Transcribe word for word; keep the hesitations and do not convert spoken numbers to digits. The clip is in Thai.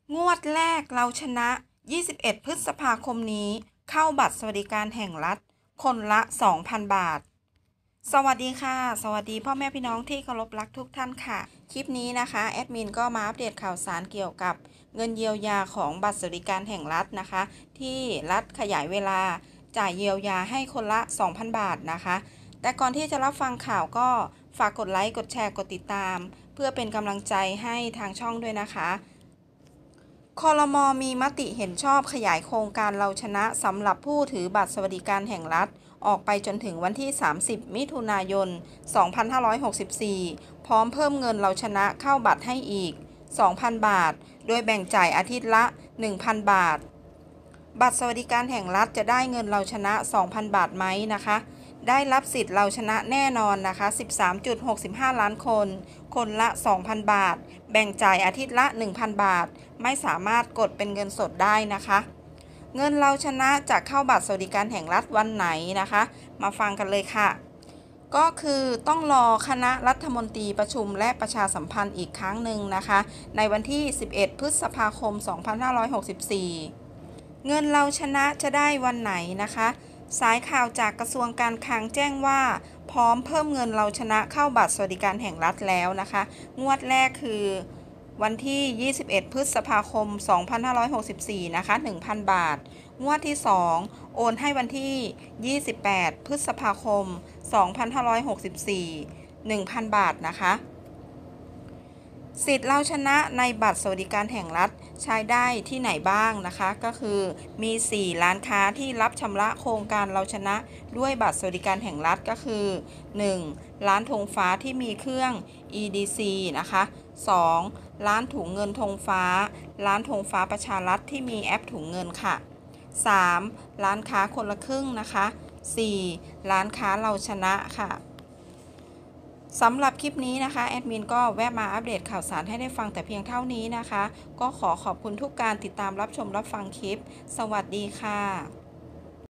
งวดแรกเราชนะ ยี่สิบเอ็ด พฤษภาคมนี้เข้าบัตรสวัสดิการแห่งรัฐคนละ สองพัน บาท สวัสดีค่ะ สวัสดีพ่อแม่พี่น้องที่เคารพรักทุกท่านค่ะ คลิปนี้นะคะแอดมินก็มาอัปเดตข่าวสารเกี่ยวกับเงินเยียวยาของบัตรสวัสดิการแห่งรัฐนะคะ ที่รัฐขยายเวลาจ่ายเยียวยาให้คนละ สองพัน บาทนะคะ แต่ก่อนที่จะรับฟังข่าวก็ฝากกดไลค์กดแชร์กดติดตามเพื่อเป็นกำลังใจให้ทางช่องด้วยนะคะครม.มีมติเห็นชอบขยายโครงการเราชนะสำหรับผู้ถือบัตรสวัสดิการแห่งรัฐออกไปจนถึงวันที่ สามสิบ มิถุนายน สองพันห้าร้อยหกสิบสี่ พร้อมเพิ่มเงินเราชนะเข้าบัตรให้อีก สองพัน บาท โดยแบ่งจ่ายอาทิตย์ละ หนึ่งพัน บาท บัตรสวัสดิการแห่งรัฐจะได้เงินเราชนะ สองพัน บาทไหมนะคะได้รับสิทธิ์เราชนะแน่นอนนะคะ สิบสามจุดหกห้า ล้านคน คนละ สองพัน บาท แบ่งจ่ายอาทิตย์ละ หนึ่งพัน บาท ไม่สามารถกดเป็นเงินสดได้นะคะ เงินเราชนะจะเข้าบัตรสวัสดิการแห่งรัฐวันไหนนะคะ มาฟังกันเลยค่ะ ก็คือต้องรอคณะรัฐมนตรีประชุมและประชาสัมพันธ์อีกครั้งหนึ่งนะคะ ในวันที่ สิบเอ็ด พฤษภาคม สองพันห้าร้อยหกสิบสี่ เงินเราชนะจะได้วันไหนนะคะสายข่าวจากกระทรวงการคลังแจ้งว่าพร้อมเพิ่มเงินเราชนะเข้าบัตรสวัสดิการแห่งรัฐแล้วนะคะงวดแรกคือวันที่ ยี่สิบเอ็ด พฤษภาคม สองพันห้าร้อยหกสิบสี่ นะคะ หนึ่งพัน บาทงวดที่สองโอนให้วันที่ ยี่สิบแปด พฤษภาคม สองพันห้าร้อยหกสิบสี่ หนึ่งพัน บาทนะคะสิทธิ์เราชนะในบัตรสวัสดิการแห่งรัฐใช้ได้ที่ไหนบ้างนะคะก็คือมีสี่ร้านค้าที่รับชำระโครงการเราชนะด้วยบัตรสวัสดิการแห่งรัฐก็คือ หนึ่ง ร้านธงฟ้าที่มีเครื่อง อี ดี ซี นะคะสองร้านถุงเงินธงฟ้าร้านธงฟ้าประชารัฐที่มีแอปถุงเงินค่ะสามร้านค้าคนละครึ่งนะคะสี่ร้านค้าเราชนะค่ะสำหรับคลิปนี้นะคะแอดมินก็แวะมาอัปเดตข่าวสารให้ได้ฟังแต่เพียงเท่านี้นะคะก็ขอขอบคุณทุกการติดตามรับชมรับฟังคลิปสวัสดีค่ะ